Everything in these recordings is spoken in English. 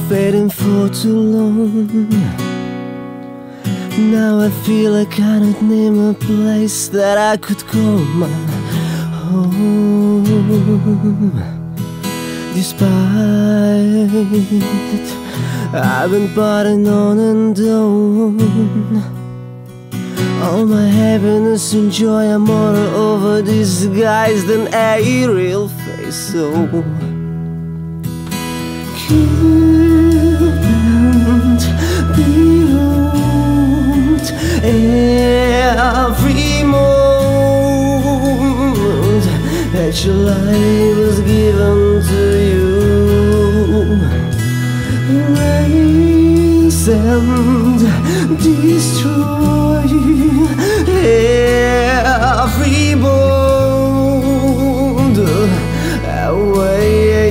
fading for too long. Now I feel I cannot name a place that I could call my home. Despite I've been partying on and on, all my happiness and joy are more over disguised than a real face. So can't behold every moment that your life was given to you. Erase and destroy every bond away.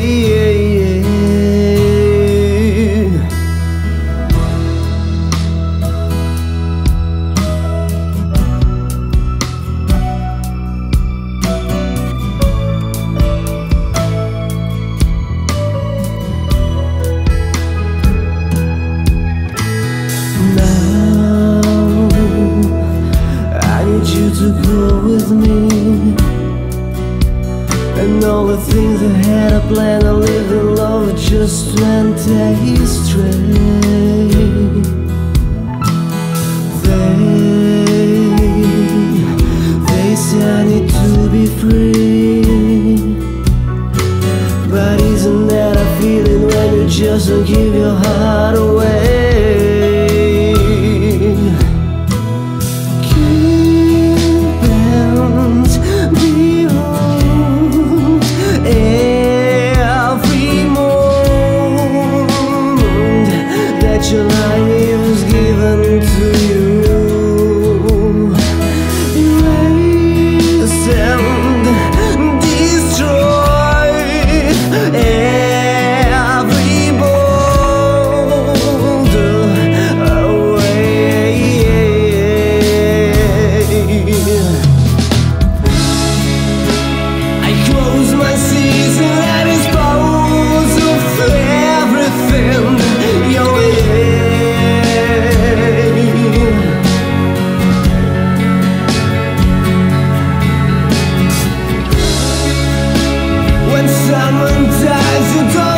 To go with me, and all the things I had a plan to live in love just went astray. They say I need to be free, but isn't that a feeling when you just don't give your heart away? Your life was given to you. Erase and destroy every bond away. I close my eyes and I dispose of everything. When someone dies, you don't